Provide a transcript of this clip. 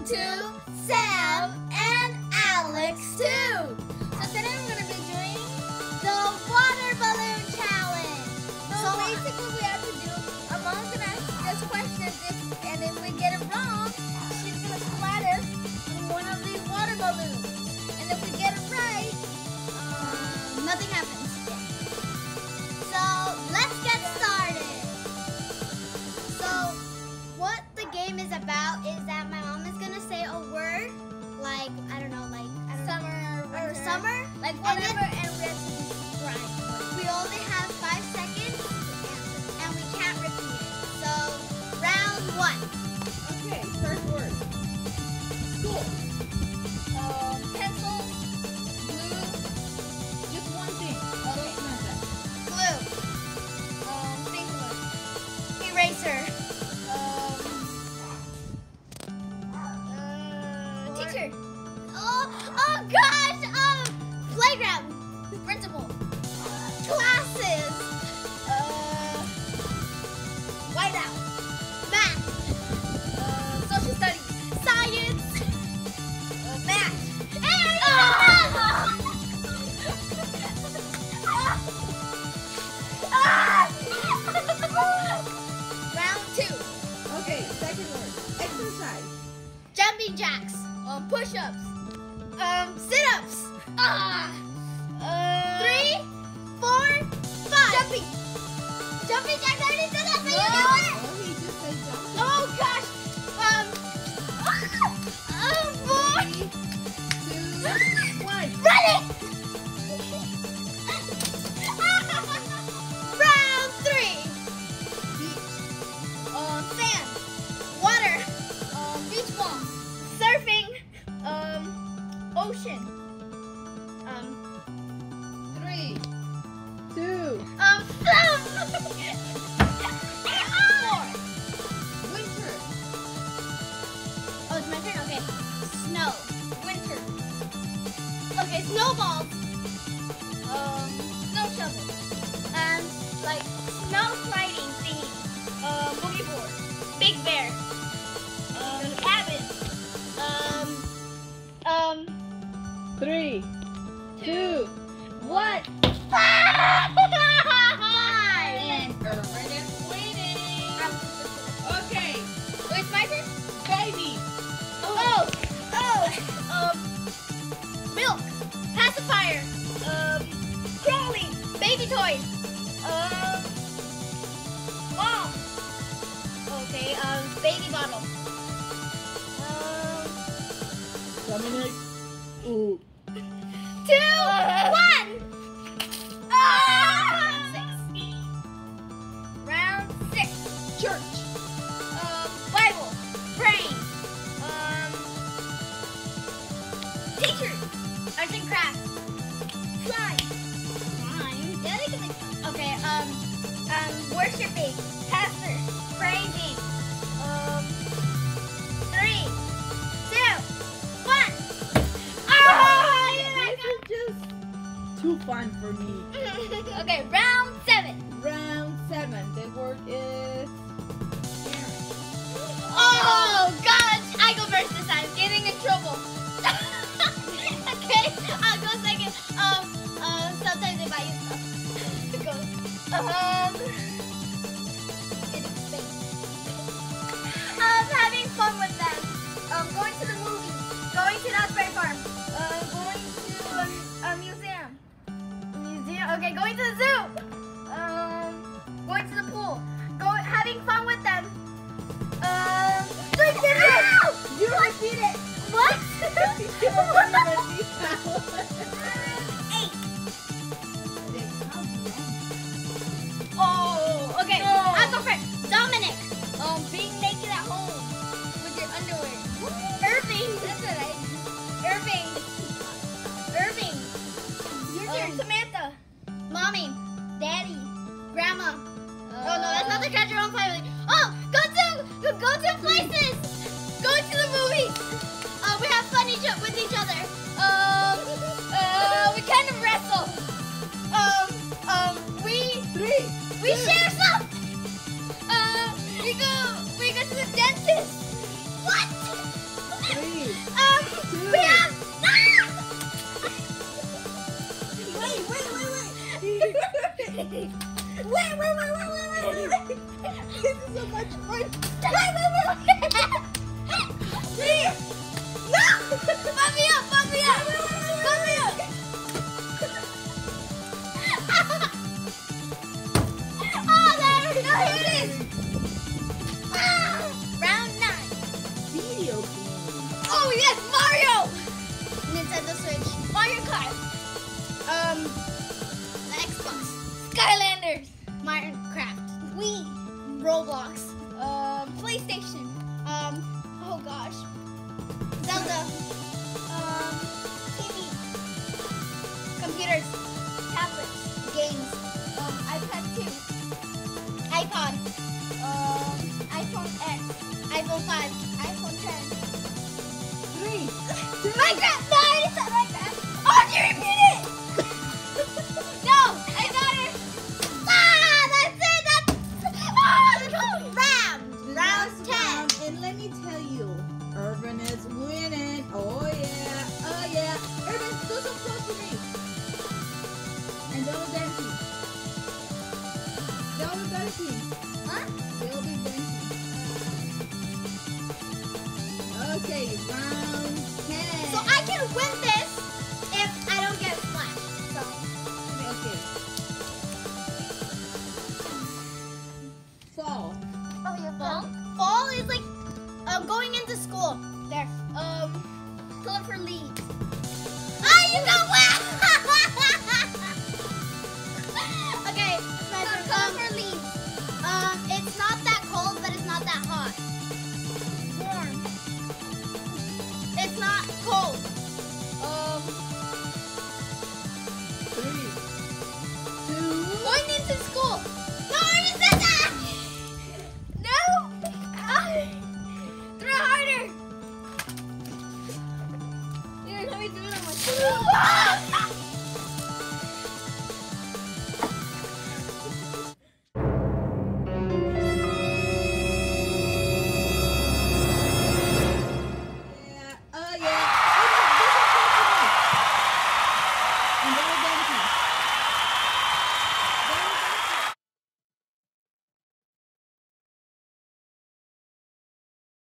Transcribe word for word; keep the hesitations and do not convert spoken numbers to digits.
to Sam and Alex too. So today we're going to be doing the water balloon challenge. So basically we have to do, our mom's going to ask us questions if, and if we get it wrong, she's going to splatter on one of these water balloons. And if we get it right, um, nothing happens. So let's get started. So what the game is about is that my mom is going to say a word, like, I don't know, like I don't summer know, or summer, like whatever, and, and we have to describe. We only have five seconds to answer, and we can't repeat it. So, round one. Okay, first word. School. Um, pencil, glue, Just one thing. Okay. Don't mess up. glue, um, stapler, eraser, um, uh, teacher. Oh, oh gosh, um, playground, principal, classes, uh, whiteout, math, uh, social studies, science, uh, math. Round two. Okay, second word. Exercise. Jumping jacks, um, push-ups, um, sit-ups. Ah, uh, three, four, five. Jumping, jumping jacks. I already said that. So you know it. Oh, he just said jump. Oh gosh. Um, um, four. Three, two, one. Running. Round three. Beach. Um, sand, water, um, beach ball, surfing, um, ocean, um, Three, two, um, four, winter. oh, it's my turn? Okay, snow, winter, okay, snowballs, um, snow shovel, and, like, snow sliding thingy, um, boogie board, big bear, um, cabin, um, um, Three, two, one. five! And Irvin is winning. Okay, Wait, it's my turn? baby. Oh! Oh! Um, milk, pacifier, um, crawling, baby toys, um, mom. Okay, um, baby bottle. Um, Dominic. Ooh. two, one! Ah! Round six. Church. Um, Bible, praying, um, teacher, arts and crafts, slime, slime, yeah, they can make slime. Okay, um, um, worshiping, pastor, praising, um, three, two, one. Oh, This is just too fun for me. okay, round seven. Round seven. The word is Oh gosh, I go first this time. Getting in trouble. Okay, I'll go second. Um, uh, sometimes they buy you stuff. Go. Um, getting space. Um, having fun with them. Um, going to the movies. Going to Knott's Farm. Uh, going to a, a museum. Museum. Okay, going to the zoo. Um, going to the pool. Go, having fun with them. Um, three fingers. You repeat it. What? Eight. Oh, okay. No. I'll go first. Dominic. Um, being naked at home with your underwear. Irving. That's alright. Irving. Irving. Your turn. Samantha. Mommy. Wait, wait, wait, wait. No! Pump me up, pump me up. Pump me up. Oh, there, no, here it is. Ah, round nine. Video game. Oh, yes, Mario. Nintendo Switch. Mario Kart. Um, Xbox. Skylanders. Minecraft. Wii. Roblox. Um, PlayStation. Um, oh gosh. Zelda. Um, T V. Computers. Tablets. Games. Um, iPad two. iPod. Um, iPhone X. iPhone five. iPhone ten. Three. Minecraft! No, I already said Minecraft. Oh, did you repeat it? No, I got it. Ah, that's it. That's oh, that's a round. Round ten. Round, and let me tell you, Urban is winning. Oh yeah, oh yeah. Urban, do some close to me. And double dancing. Double dancing. Huh? Double dancing. Okay, round ten. So I can win this if I don't get splashed. So Okay. Fall. oh, yeah, fall. Fall is like um going into school. There. Um, color for leaves. Ah, you got